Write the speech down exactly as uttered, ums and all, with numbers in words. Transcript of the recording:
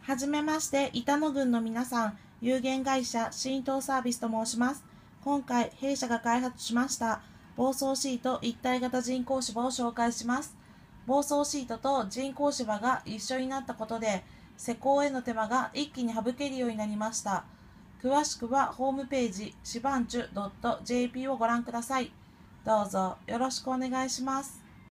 はじめまして、板野郡の皆さん、有限会社新東サービスと申します。今回、弊社が開発しました防草シート一体型人工芝を紹介します。防草シートと人工芝が一緒になったことで、施工への手間が一気に省けるようになりました。詳しくはホームページ、しばんちゅ .jp をご覧ください。どうぞよろしくお願いします。